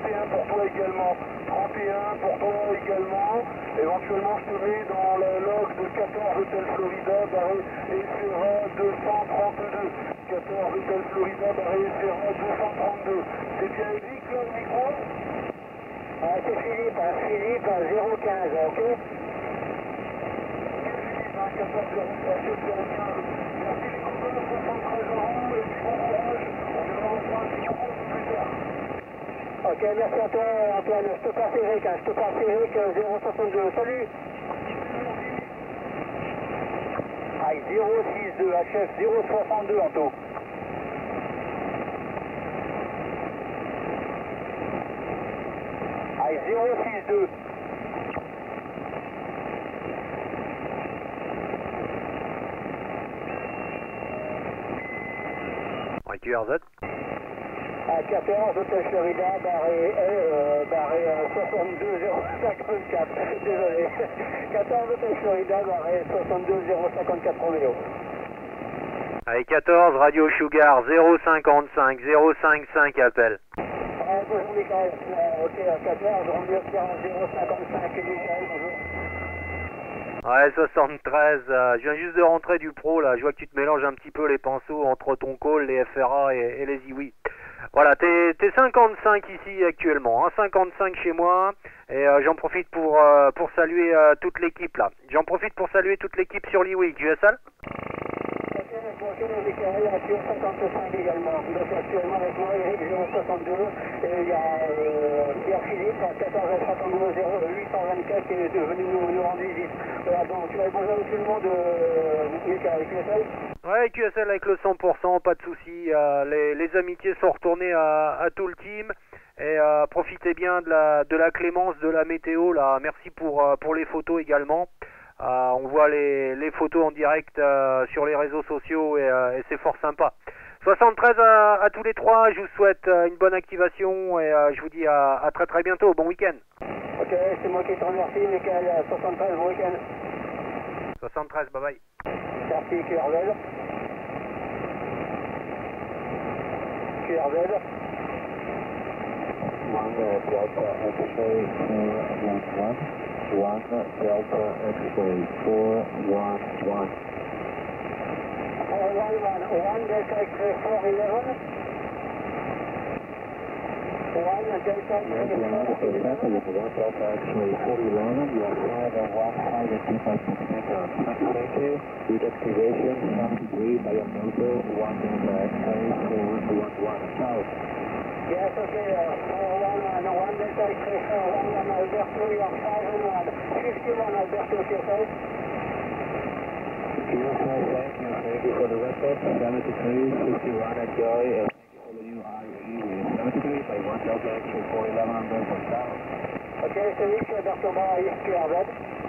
31 pour toi également. 31 pour toi également. Éventuellement, je te mets dans le log de 14 Hotel Florida, barré et Sierra 232. 14 Hotel Florida, barré et Sierra 232. C'est bien Eric, là, le micro? C'est Philippe, Philippe 015, ok? Philippe, 14 015. Merci les copains, 73 euros, et puis bon courage. On verra enfin un petit peu plus tard. Ok, merci à toi Antoine, je te passe Eric, je te passe Eric 062, salut. Aïe, 062, HF 062 Anto. Aïe, 062. Ouais, QRZ. À 14, Hôtel Florida, barré 62054, désolé. 14, Hôtel Florida, barré 62054 Roméo. Allez, 14, Radio Sugar, 055, 055 appel. Bonjour Michael, ok, à 14, Roméo 055, Michael, bonjour. Ouais, 73, je viens juste de rentrer du pro, là, je vois que tu te mélanges un petit peu les pinceaux entre ton call, les FRA et les IWI. Voilà, t'es 55 ici actuellement, hein, 55 chez moi, et j'en profite pour saluer toute l'équipe là. J'en profite pour saluer toute l'équipe sur l'IWI, QSL. Bonjour Michael, à 55 également. Donc actuellement avec moi Eric 062, et il y a Pierre-Philippe à 14 824 qui est venu nous rendre visite. Voilà, donc tu vas bonjour à tout le monde, Michael, QSL. Ouais, QSL avec le 100%, pas de soucis. Les amitiés sont retournées à tout le team. Et profitez bien de la clémence de la météo là. Merci pour les photos également. On voit les photos en direct sur les réseaux sociaux et c'est fort sympa. 73 à tous les trois, je vous souhaite une bonne activation et je vous dis à très très bientôt. Bon week-end. Ok, c'est moi qui te remercie, Michael, 73, bon week-end. 73, bye bye. Merci, QRZ. QRZ. 1 Delta X-ray 411. 1 Delta X-ray 411. 1 Delta X-ray 411. 1 Delta Yes, you are the first sample with 1 Delta X-ray 411. You are 5 centimeters. Thank you. Good activation, some degree by a motor, 1 Delta X-ray 411 south. Yes, okay, 411, 1 Delta X-ray 411, Alberto, you are 5 and 51 Alberto, QSL. QSL, thank you for the record. 73, 51 at Joy, and thank you for the UIE with 73 by 1 Delta X-ray 411 on Delta south. Okay, c'est Nick, Alberto, QRZ.